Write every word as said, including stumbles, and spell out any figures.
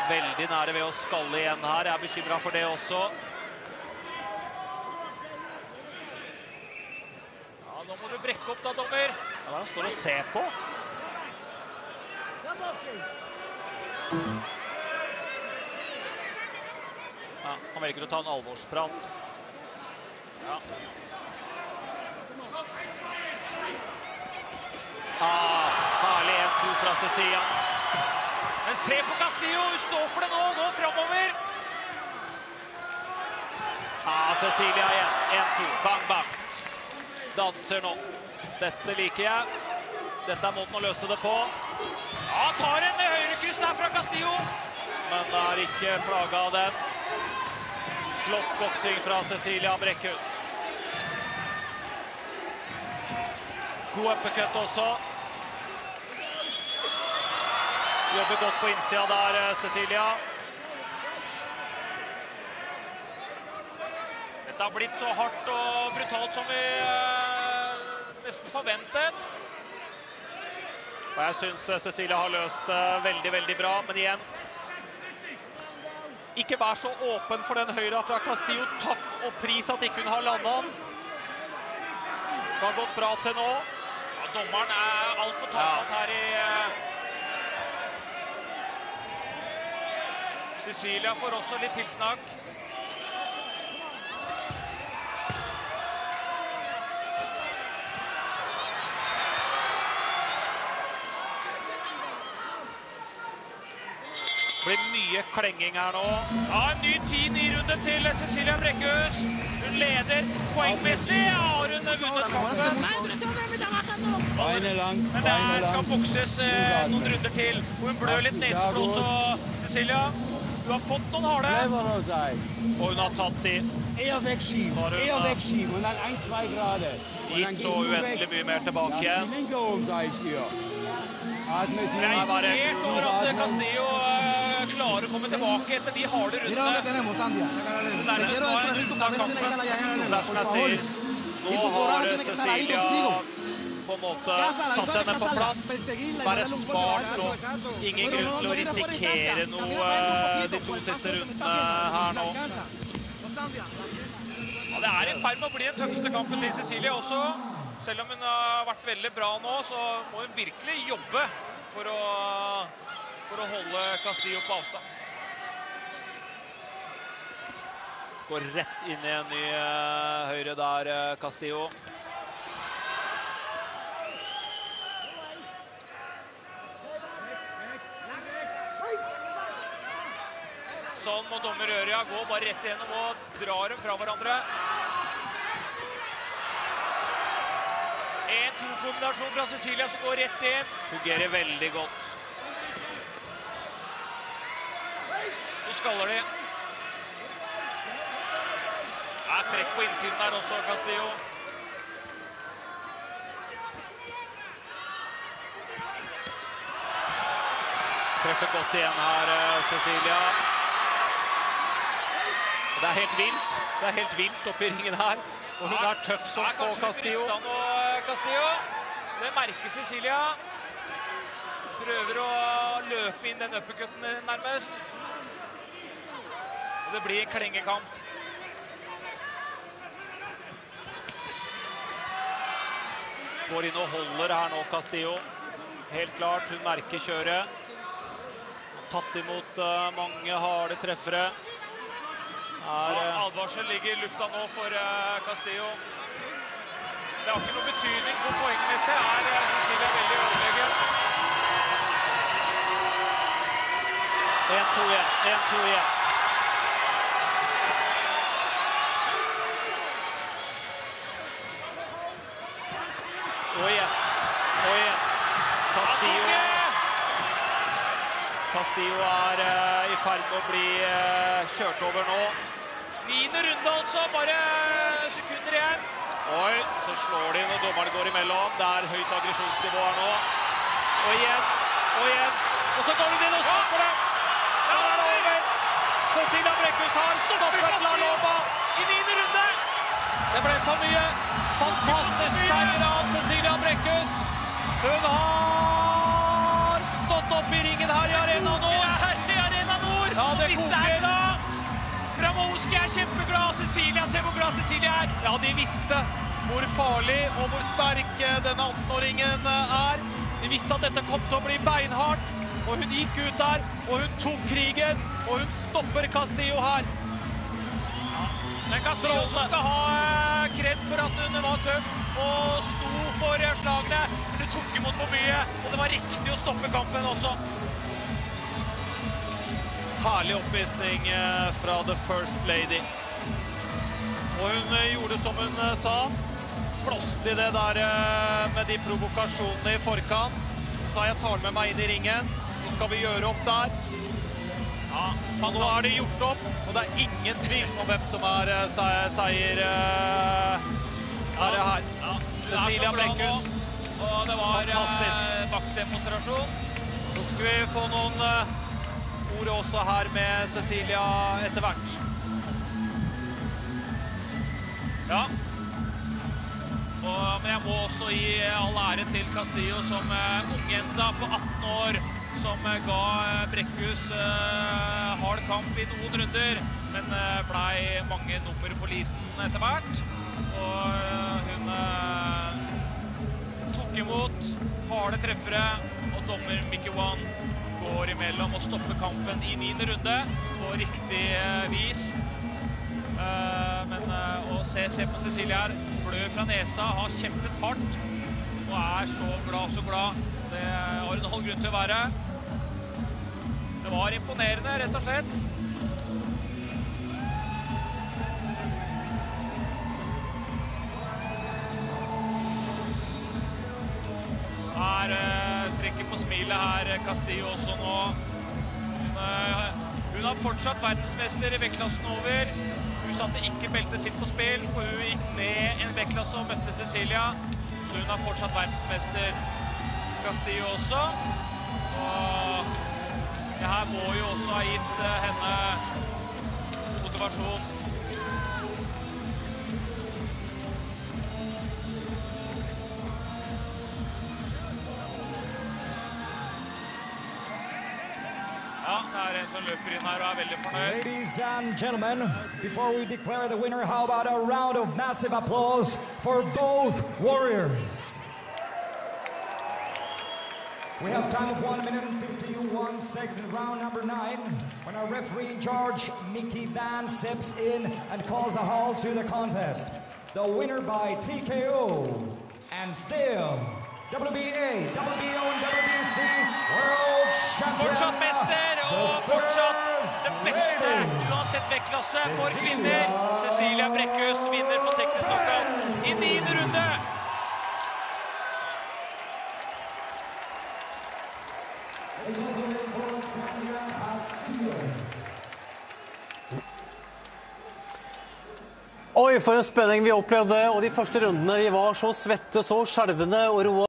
Veldig nære ved å skalle igjen her. Jeg er bekymret for det også. Ja, nå må du brekke opp da, dommer. Ja, han står og ser på. Ja, han velger å ta en alvorsprat. Ja. Ah, herlig en to fra Cecilia. Men se på Castillo, hun står for det nå, nå fremover. Ah, Cecilia igjen, en to, bang, bang. Danser nå. Dette liker jeg. Dette er måten å løse det på. Ja, tar en høyrekryss der fra Castillo. Men er ikke plaget av den. Flott boksing fra Cecilia Brækhus. God uppercut også. Jobber godt på innsida der, Cecilia. Dette har blitt så hardt og brutalt som vi eh, nesten forventet. Og jeg synes Cecilia har løst det veldig, veldig bra, men igjen, ikke vær så åpen for den høyra fra Castillo. Takk og pris at ikke hun har landet den. Det har gått bra til nå. Ja, dommeren er alt for tatt her i... Cecilia får også litt tilsnakk. Det blir mye klenging her nå. Ja, en ny ti ni runde til Cecilia Brækhus. Hun leder poengmessig. Ja, har hun vunnet kampen. Beine lang, Men det her skal bokses eh, noen runder til. Hun blør litt neseblod også, Cecilia. Du har fått noen harde. Og hun har tatt de. Eher wegschieben, eher wegschieben und dann ein, zwei Grade. Gitt så uendelig mye mer tilbake igjen. Lass die linke om, sag ich dir. Atme Jeg er imponert over at Castillo uh, klarer å komme tilbake etter de harde rundene. Nærmest nå er en runde av kampen. Derfor jeg sier, nå har Cecilia på en måte satt henne på plass. Bare smart nå. Ingen grunn til å risikere noe de to siste rundene her nå. Ja, det er i ferd med å bli den tøffeste kampen til Cecilia også. Selv om hun har vært veldig bra nå, så må hun virkelig jobbe for å, for å holde Castillo på avstand. Går rett inn i en ny uh, høyre der, uh, Castillo. Sånn må dommer gjøre, ja. Gå bare rett igjennom og drar dem fra hverandre. En to kombinasjon fra Cecilia som går rett inn. Fungerer veldig godt. Så skaller de. Er trekk på innsiden der også, Castillo. Treffer godt igjen her, Cecilia. Det er helt vilt. Det er helt vilt oppi ringen her. Og hun er tøff som på Castillo. Castillo. Det merker Cecilia. Prøver å løpe inn den uppercutten nærmest. Og det blir en klengekamp. Går inn og holder her nå, Castillo. Helt klart, hun merker kjøret. Tatt imot mange harde treffere. Her, advarsel ligger i lufta nå for Castillo. Det har ikke noe betydning på poengmessig. Her er Cecilia veldig overlegen. en to igjen, en to igjen. Og igjen, og igjen. Castillo, Castillo er uh, i ferd med å bli uh, kjørt over nå. Niende runde altså, bare sekunder igjen. Oi, så slår de når dommerne går imellom. Det er høyt aggresjonsnivå her nå. Og igjen, og igjen. Og så går de inn og stopper det. Da er det over. Cecilia Brækhus har stoppet La Loba i niende runde. Det ble for mye. Fantastisk seier av Cecilia Brækhus. Hun har stått opp i ringen her i Arena Nord. I Arena Nord. det koker. Gramowski er kjempeglad. Cecilia, se hvor glad Cecilia er. Ja, de visste hvor farlig og hvor sterk denne atten-åringen er. De visste at dette kom til å bli beinhardt. Og hun gikk ut der, og hun tok krigen. Og hun stopper Castillo her. Men Castillo skal ha kred for at hun var tøff og sto for slagene. Men hun tok imot for mye, og det var riktig å stoppe kampen også. Herlig oppvisning fra The First Lady. Og hun gjorde som hun sa. Blåste i det der med de provokasjonene i forkant. Så sa jeg tar med meg inn i ringen, så skal vi gjøre opp der. Ja, nå er det gjort opp, og det er ingen tvil om hvem som er seier uh, er det her. Ja, Cecilia Brækhus. Og det var uh, maktdemonstrasjon. Så skal vi få noen uh, ord også her med Cecilia etter hvert. Ja. Og, men jeg må også gi all ære til Castillo som uh, ungjenta på atten år, som uh, ga uh, Brækhus uh, hard kamp i noen runder, men uh, ble mange nummer for liten etter hvert. Og uh, hun uh, tok imot harde treffere, og dommer Mickey One går imellom og stopper kampen i niende runde på riktig uh, vis. Uh, men uh, å se, se på Cecilia her, blø fra nesa, har kjempet hardt og er så glad, så glad. Det har en halv grunn til å være. Det var imponerende, rett og slett. Her uh, trekker på smilet her Castillo også nå. Hun, uh, hun har fortsatt verdensmester i vektklassen over. Hun satte ikke beltet sitt på spill, for hun gikk ned en vektklasse og møtte Cecilia. Så hun har fortsatt verdensmester. Castillo også. Og det her må jo også ha gitt henne motivasjon. Ja, det er en som løper inn her og er veldig fornøyd. Ladies and gentlemen, before we declare the winner, how about a round of massive applause for both warriors? We have time of one minute and fifty-one seconds in round number nine, when our referee in charge, Mickey Van, steps in and calls a halt to the contest. The winner by T K O, and still W B A, W B O and W B C World Champion. Fortsatt mester og fortsatt det beste uansett vektklasse for kvinner. Cecilia Brækhus vinner på teknisk knockout i niende runde. Oi, for en spenning vi opplevde, og de første rundene vi var så svette, så skjelvende og roa.